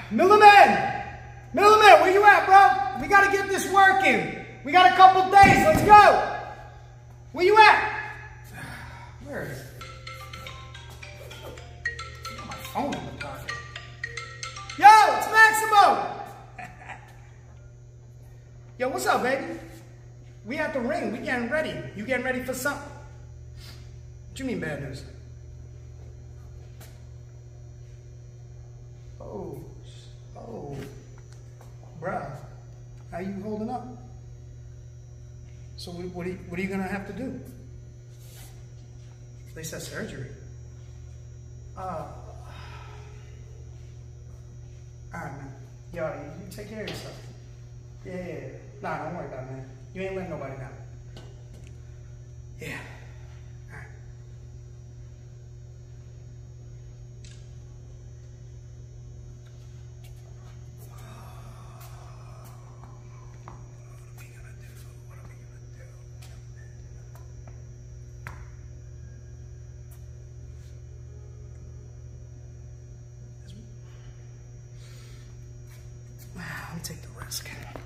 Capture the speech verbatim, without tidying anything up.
Middleman! Middleman, where you at, bro? We gotta get this working. We got a couple days. Let's go. Where you at? Where is it? I got my phone in the pocket. Yo, it's Maximo. Yo, what's up, baby? We at the ring. We getting ready. You getting ready for something? What you mean bad news? Oh, oh, bruh, how you holding up? So what, what, are you, what are you gonna have to do? They said surgery. Uh, all right, man. Yo, you, you take care of yourself. Yeah, yeah, yeah. Nah, don't worry about it, man. You ain't letting nobody down. Yeah. All right. Let me take the risk.